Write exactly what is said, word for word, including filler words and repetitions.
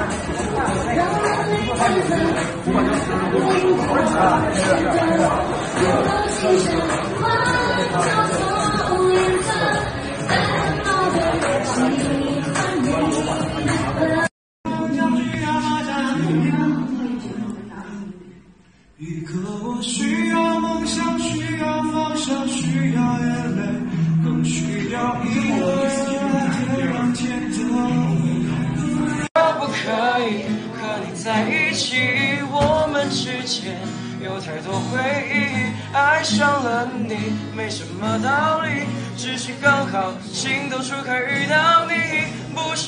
一个我需要梦想，需要方向，需要眼泪，更需要一个天让天的未来。 可不可以和你在一起？我们之间有太多回忆，爱上了你没什么道理，只是刚好情窦初开遇到你，不是。